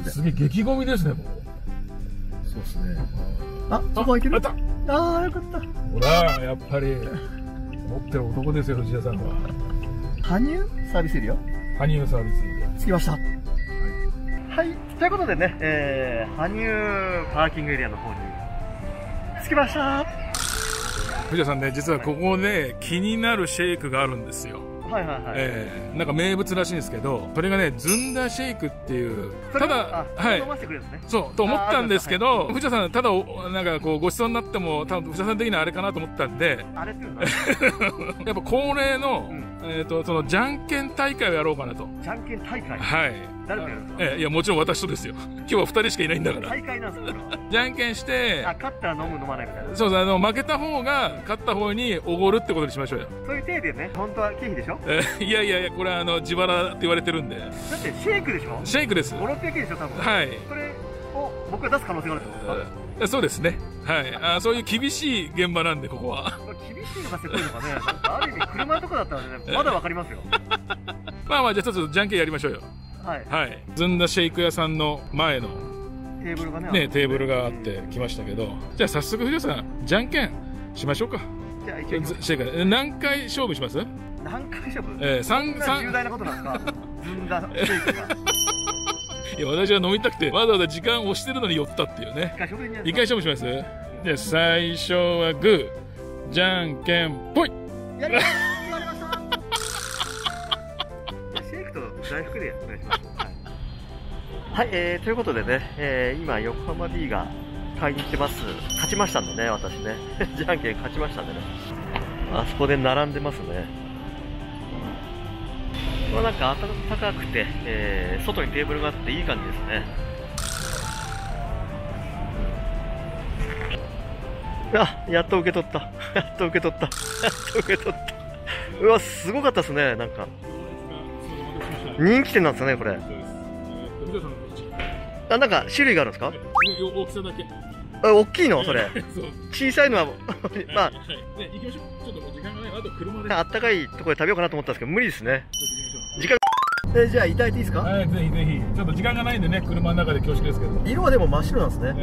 で。 すげえ激ゴミですね、もう。 そうですね。あ、そこはいける。 あった。 ああ、よかった。 ほら、やっぱり、持ってる男ですよ、藤田さんは。 羽生サービスエリア羽生サービスエリア。 着きました。はい。ということでね、羽生パーキングエリアの方に着きました。 藤田さんね、実はここで気になるシェイクがあるんですよ。 はいはいはい。 なんか名物らしいんですけど、それがね、ずんだシェイクっていう、ただ、はい、そうと思ったんですけど、藤田さん、ただなんかこうごちそうになっても、多分藤田さん的にはあれかなと思ったんで、 あれっていうのやっぱ恒例の、そのじゃんけん大会をやろうかなと。 じゃんけん大会。 はい。 誰とやるんですか？ いや、もちろん私とですよ。今日は2人しかいないんだから。 大会なんですか？ じゃんけんして、 勝ったら飲む飲まないみたいな。 そうそう、負けた方が勝った方におごるってことにしましょうよ。 そういう体でね、本当は経費でしょ？ いやいやいや、これは自腹って言われてるんで。 だってシェイクでしょ？ シェイクです。 5、600円でしょ、多分。 はい。 それを僕が出す可能性があるってことですか？そうですね。はい。そういう厳しい現場なんで、ここは。 厳しいのかせこいのかね。ある意味車とかだったらね、まだわかりますよ。 まあまあ、じゃあちょっとじゃんけんやりましょうよ。はい。はい。ずんだシェイク屋さんの前のテーブルがね、 テーブルがあって来ましたけど、じゃあ早速藤田さん、じゃんけんしましょうか。じゃあ一応シェイク何回勝負します？ 何回勝負 ？3 重大なことなんですか？ずんだシェイクが。 いや、私は飲みたくてわざわざ時間を押してるのに寄ったっていうね。一回勝負します？じゃあ最初はグー、じゃんけんぽい。 やりました。シェイクと大福でお願いします。はい、ということでね、今横浜 D が買いに行ってます。勝ちましたんでね、私ね。じゃんけん勝ちましたんでね。あそこで並んでますね。まあなんか暖かくて、外にテーブルがあっていい感じですね。あ、やっと受け取った。やっと受け取った。やっと受け取った。うわ、すごかったですね、なんか。人気店なんですよね、これ。あ、なんか種類があるんですか？ 大きさだけ。 大きいのそれ。小さいのは、まあ。 行きましょう。ちょっともう時間がない。あと車で。 あったかいところで食べようかなと思ったんですけど、無理ですね。時間。じゃあ、いただいていいですか？ はい、ぜひぜひ。ちょっと時間がないんでね、車の中で恐縮ですけど。 色はでも真っ白なんですね。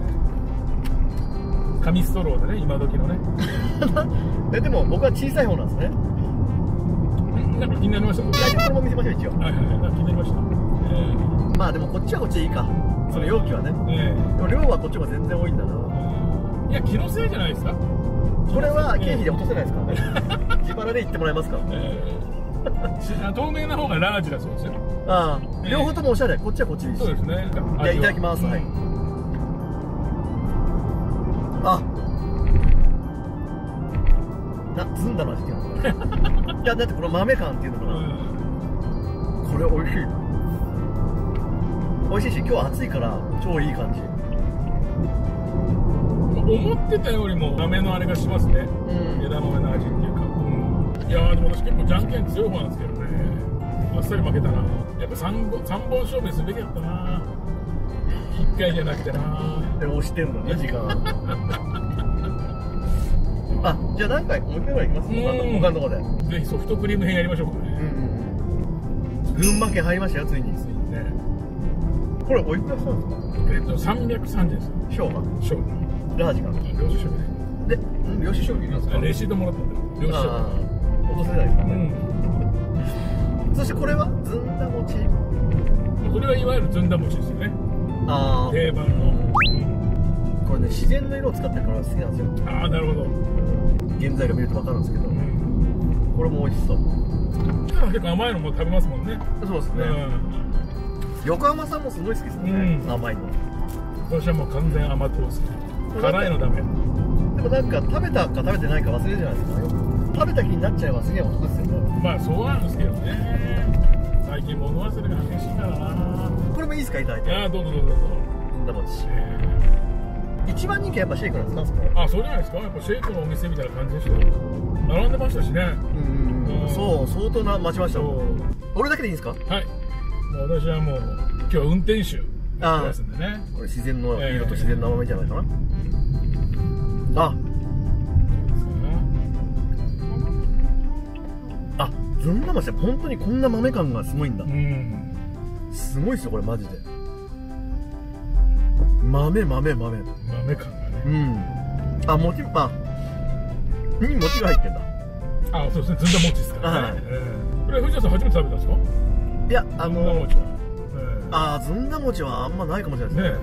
紙ストローでね、今時のね。 でも僕は小さい方なんですね。 なんか気になりました。 これも見せましょう、一応。 はいはい、気になりました。 まあでもこっちはこっちでいいか。その容器はね。でも量はこっちが全然多いんだな。 いや、気のせいじゃないですか。 これは経費で落とせないですからね。自腹で行ってもらえますか？ 透明な方がラージだそうですよ。 ああ、両方ともおしゃれ。こっちはこっちでいいし。 そうですね。 じゃあいただきます。はい。あ、ずんだの味っていうのかな。いや、だってこの豆感っていうのかな。これ美味しい。美味しいし、今日は暑いから超いい感じ。 思ってたよりも豆のあれがしますね。枝豆の味っていうか。いやー、でも私結構じゃんけん強い方なんですけどね。あっさり負けたな。やっぱ3本勝負にすべきだったな。1回じゃなくてな。 で押してんのね、時間。あ、じゃあ何回もう一回ぐらい行きます？他のとこで。 ぜひソフトクリーム編やりましょうかね。 群馬県入りましたよ、ついに。これおいくらしたんですか ？330円です。 小が小ラージが領収書で、領収書いりますか？ レシートもらったんだよ。領収書落とせないですかね。そしてこれはずんだ餅。 これはいわゆるずんだ餅ですよね。定番の。 これね、自然の色を使ってるから好きなんですよ。 ああ、なるほど。 原材料見ると分かるんですけど、これも美味しそう。 結構甘いのも食べますもんね。 そうですね。横浜さんもすごい好きですね、甘いの。 私はもう完全甘党ですね。辛いのダメ。でもなんか食べたか食べてないか忘れるじゃないですか。食べた気になっちゃえばすげえお得ですよね。 まあそうなんですけどね。最近物忘れが激しいからな。 これもいいですか、いただいて。 ああ、どうぞどうぞどうぞ。 ずんだ餅。一番人気はやっぱシェイクなんですか？ あ、そうじゃないですか。やっぱシェイクのお店みたいな感じでしたよ。並んでましたしね。 そう、相当な待ちました。俺だけでいいんですか？ はい。もう私はもう今日は運転手やってますんでね。 これ自然の色と自然の甘みじゃないかな。あ、ずんだ餅って本当にこんな豆感がすごいんだ。すごいですよこれマジで。 豆。 豆感がね。 うん。あ、餅、に餅が入ってんだ。 あ、そうですね。ずんだ餅ですからね。 はいこれ藤田さん初めて食べたんですか？ いや、 ずんだ餅は。 ずんだ餅はあんまないかもしれないですね。